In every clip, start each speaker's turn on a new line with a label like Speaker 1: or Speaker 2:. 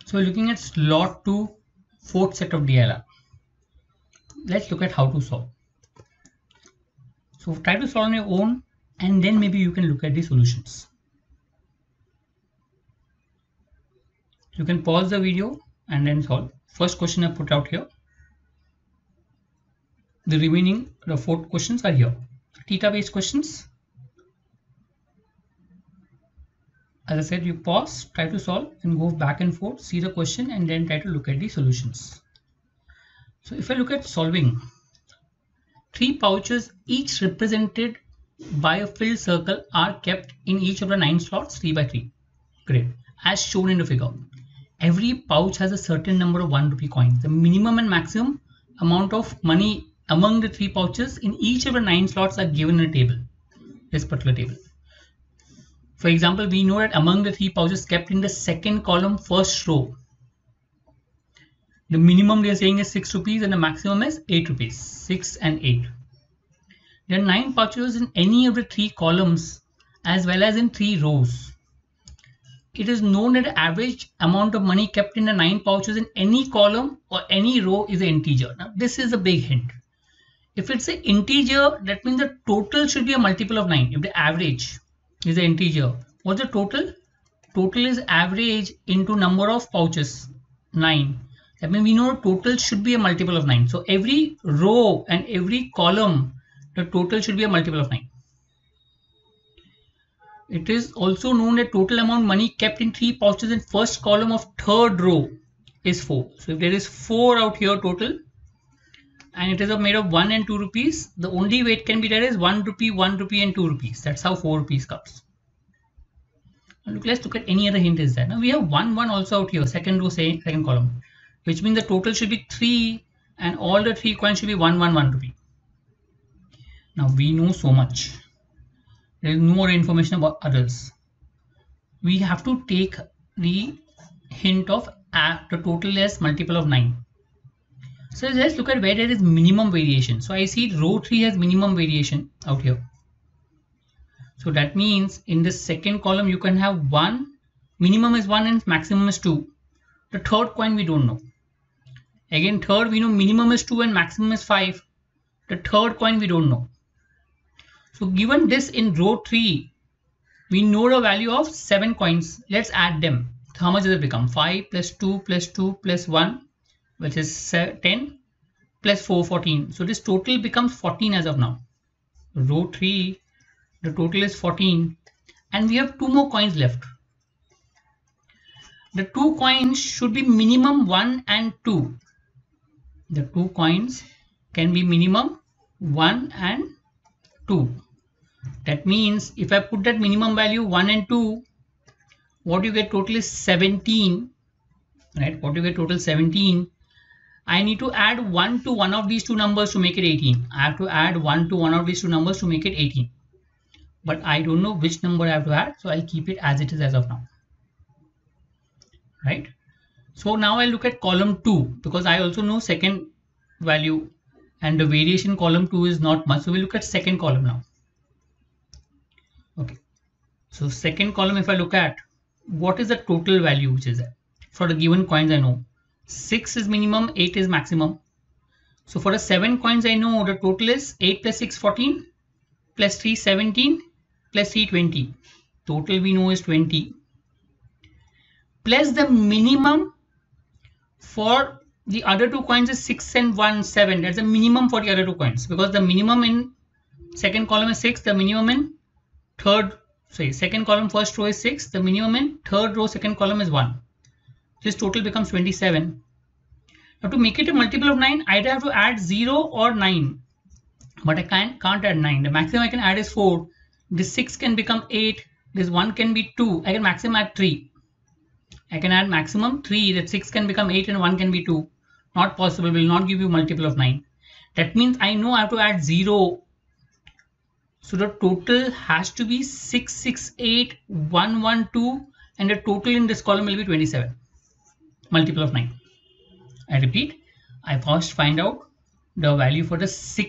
Speaker 1: So we're looking at slot 2, fourth set of DLR. Let's look at how to solve. So try to solve on your own and then maybe you can look at the solutions. You can pause the video and then solve. First question I put out here. The remaining, the 4 questions are here. Theta based questions. As I said, you pause, try to solve and go back and forth, see the question and then try to look at the solutions. So if I look at solving, 3 pouches each represented by a filled circle are kept in each of the 9 slots 3 by 3. Great. As shown in the figure, every pouch has a certain number of 1 rupee coins. The minimum and maximum amount of money among the 3 pouches in each of the 9 slots are given in a table, this particular table. For example, we know that among the 3 pouches kept in the second column, first row, the minimum they are saying is 6 rupees and the maximum is 8 rupees, 6 and 8. There are 9 pouches in any of the 3 columns as well as in 3 rows. It is known that the average amount of money kept in the 9 pouches in any column or any row is an integer. Now, this is a big hint. If it's an integer, that means the total should be a multiple of 9. If the average is an integer, what's the total? Total is average into number of pouches, 9. That means we know total should be a multiple of 9. So every row and every column, the total should be a multiple of 9. It is also known that total amount money kept in 3 pouches in first column of third row is 4. So if there is 4 out here total and it is made of 1 and 2 rupees, the only way it can be there is 1 rupee, 1 rupee and 2 rupees. That's how 4 rupees comes. Now let's look at any other hint is there. Now we have 1, 1 also out here, second row, second column, which means the total should be 3 and all the 3 coins should be 1, 1, 1 rupee. Now we know so much. There is no more information about others. We have to take the hint of the total as multiple of 9. So let's look at where there is minimum variation. So I see row 3 has minimum variation out here. So that means in the second column you can have 1, minimum is 1 and maximum is 2. The third coin we don't know. Again third we know minimum is 2 and maximum is 5. The third coin we don't know. So given this in row 3, we know the value of 7 coins. Let's add them. So how much does it become? 5 plus 2 plus 2 plus 1, which is 10 plus 4, 14. So this total becomes 14 as of now. Row 3, the total is 14 and we have 2 more coins left. The 2 coins should be minimum 1 and 2. The 2 coins can be minimum 1 and 2. That means if I put that minimum value 1 and 2, what you get total is 17, right? What you get total 17. I need to add 1 to one of these 2 numbers to make it 18. I have to add 1 to one of these 2 numbers to make it 18. But I don't know which number I have to add, so I'll keep it as it is as of now. Right? So now I'll look at column 2 because I also know second value and the variation column 2 is not much. So we'll look at second column now. Okay. So second column, if I look at what is the total value which is there for the given coins, I know 6 is minimum, 8 is maximum. So for the 7 coins, I know the total is 8 plus 6, 14 plus 3, 17 plus 3, 20. Total we know is 20 plus the minimum for the other 2 coins is 6 and 1, 7. That's the minimum for the other 2 coins because the minimum in second column is 6, the minimum in second column first row is 6, the minimum in third row second column is 1. This total becomes 27. Now to make it a multiple of 9, I either have to add 0 or 9, but I can't add 9. The maximum I can add is 4. This 6 can become 8. This 1 can be 2. I can maximum add 3. I can add maximum 3. That 6 can become 8 and 1 can be 2. Not possible. Will not give you multiple of 9. That means I know I have to add 0. So the total has to be 6, 6, 8, 1, 1, 2 and the total in this column will be 27. Multiple of 9. I repeat, I first find out the value for the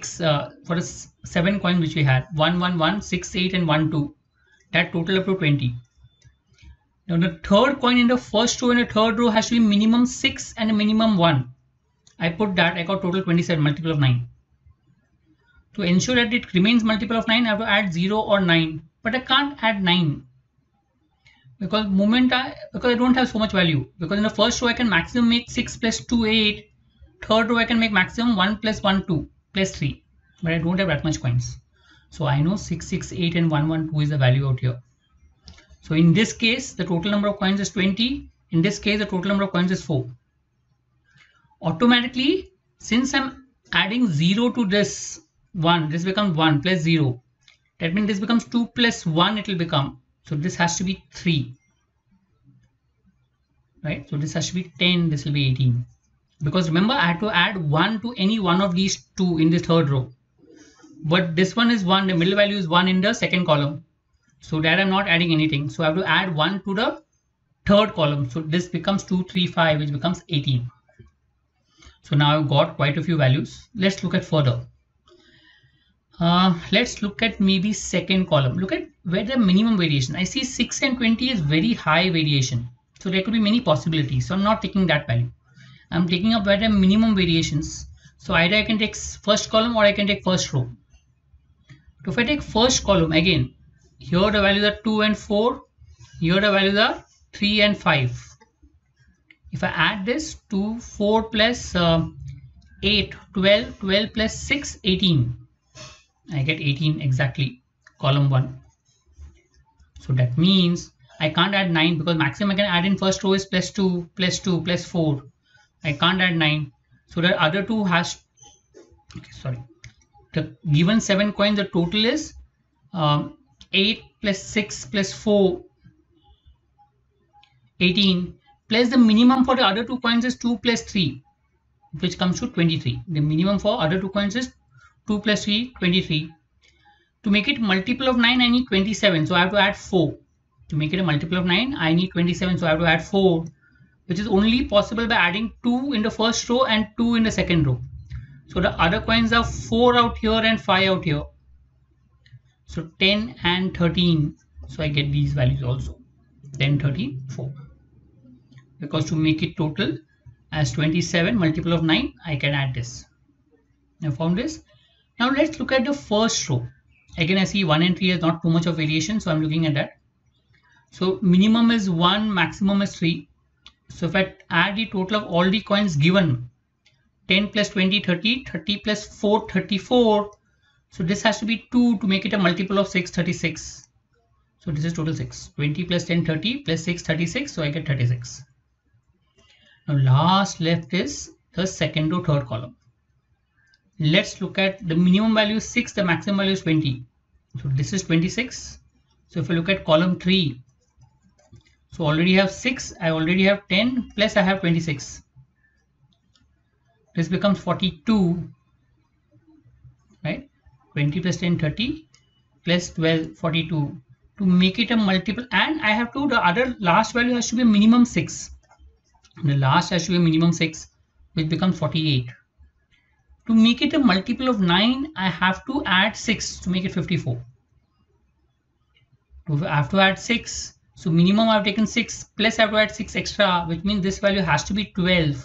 Speaker 1: 7 coin which we had 1, 1, 1, 6, 8 and 1, 2. That total up to 20. Now the third coin in the first row and the third row has to be minimum 6 and a minimum 1. I put that, I got total 27, multiple of 9. To ensure that it remains multiple of 9, I have to add 0 or 9. But I can't add 9. Because I don't have so much value. Because in the first row I can maximum make 6 plus 2, 8. Third row I can make maximum 1 plus 1, 2 plus 3. But I don't have that much coins. So I know 6, 6, 8 and 1, 1, 2 is the value out here. So in this case, the total number of coins is 20. In this case, the total number of coins is 4. Automatically, since I'm adding 0 to this 1, this becomes 1 plus 0. That means this becomes 2 plus 1 it will become. So this has to be 3. Right? So this has to be 10, this will be 18. Because remember, I had to add 1 to any one of these two in the third row. But this one is 1, the middle value is 1 in the second column. So that I'm not adding anything. So I have to add 1 to the third column. So this becomes 2, 3, 5, which becomes 18. So now I've got quite a few values. Let's look at further. Let's look at maybe second column. Look at where the minimum variation. I see 6 and 20 is very high variation. So there could be many possibilities. So I'm not taking that value. I'm taking up where the minimum variations. So either I can take first column or I can take first row. So if I take first column again, here the values are 2 and 4. Here the values are 3 and 5. If I add this, 2, 4 plus 8, 12, 12 plus 6, 18. I get 18 exactly, column 1. So that means I can't add 9 because maximum I can add in first row is plus 2, plus 2, plus 4. I can't add 9. So the other two has, okay, sorry. The given 7 coins, the total is 8 plus 6 plus 4, 18. Plus the minimum for the other two coins is 2 plus 3, which comes to 23. The minimum for other two coins is 2 plus 3, 23. To make it multiple of 9, I need 27. So I have to add 4. To make it a multiple of 9, I need 27. So I have to add 4, which is only possible by adding 2 in the first row and 2 in the second row. So the other coins are 4 out here and 5 out here. So 10 and 13. So I get these values also. 10, 13, 4. Because to make it total as 27 multiple of 9, I can add this. I found this. Now let's look at the first row. Again, I see 1 and 3 is not too much of variation, so I'm looking at that. So minimum is 1, maximum is 3. So if I add the total of all the coins given, 10 plus 20, 30, 30 plus 4, 34. So this has to be 2 to make it a multiple of 6, 36. So this is total 6. 20 plus 10, 30 plus 6, 36. So I get 36. Now last left is the second row, third column. Let's look at the minimum value is 6, the maximum value is 20. So this is 26. So if you look at column 3, so already have 6, I already have 10, plus I have 26. This becomes 42, right? 20 plus 10, 30, plus 12, 42. To make it a multiple, and I have to, the other last value has to be a minimum 6. The last has to be a minimum 6, which becomes 48. To make it a multiple of 9, I have to add 6 to make it 54. I have to add 6. So minimum I have taken 6, plus I have to add 6 extra, which means this value has to be 12.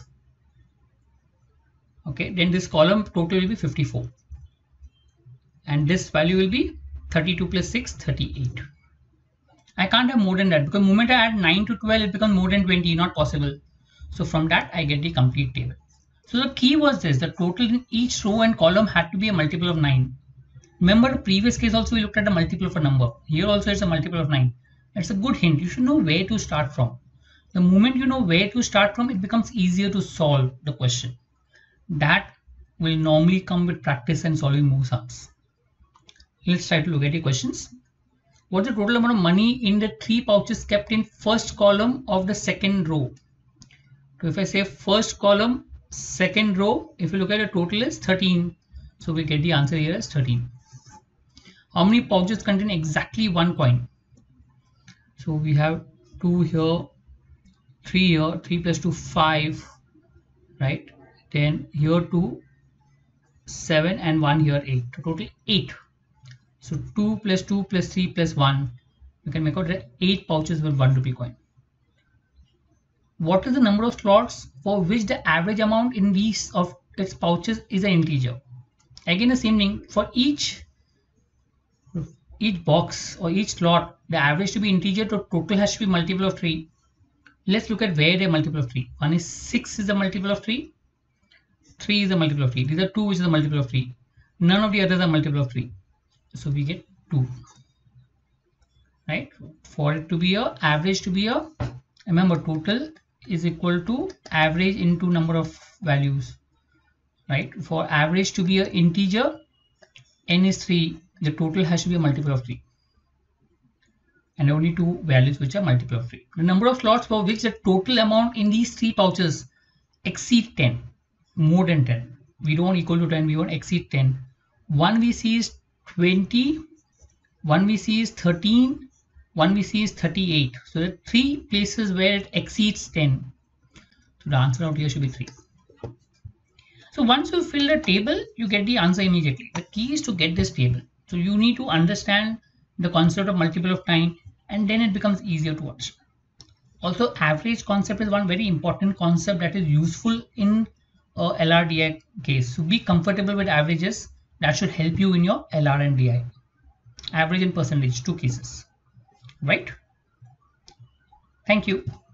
Speaker 1: Okay, then this column total will be 54. And this value will be 32 plus 6, 38. I can't have more than that because the moment I add 9 to 12, it becomes more than 20, not possible. So from that, I get the complete table. So the key was this, the total in each row and column had to be a multiple of 9. Remember the previous case also we looked at the multiple of a number. Here also it's a multiple of 9. That's a good hint. You should know where to start from. The moment you know where to start from, it becomes easier to solve the question. That will normally come with practice and solving more sums. Let's try to look at the questions. What's the total amount of money in the 3 pouches kept in first column of the second row? So if I say first column, second row, if you look at the total is 13. So we get the answer here as 13. How many pouches contain exactly 1 coin? So we have 2 here, 3 here, 3 plus 2, 5, right? Then here 2, 7 and 1 here 8. So total 8. So 2 plus 2 plus 3 plus 1. You can make out that 8 pouches with 1 rupee coin. what is the number of slots for which the average amount in these of its pouches is an integer. Again, the same thing for each box or each slot, the average to be integer, so total has to be multiple of 3. Let's look at where they're multiple of 3. One is 6 is the multiple of 3. 3 is the multiple of 3. These are 2, which is the multiple of 3. None of the others are multiple of 3. So we get 2. Right? For it to be a average to be a, remember, total is equal to average into number of values. Right? For average to be an integer, n is 3. The total has to be a multiple of 3. And only 2 values which are multiple of 3. The number of slots for which the total amount in these 3 pouches exceed 10. More than 10. We don't equal to 10, we want exceed 10. One we see is 20, one we see is 13, one we see is 38. So there are 3 places where it exceeds 10. So the answer out here should be 3. So once you fill the table, you get the answer immediately. The key is to get this table. So you need to understand the concept of multiple of time, and then it becomes easier to understand. Also, average concept is one very important concept that is useful in LR DI case. So be comfortable with averages. That should help you in your LR and DI. Average and percentage, 2 cases. Right? Thank you.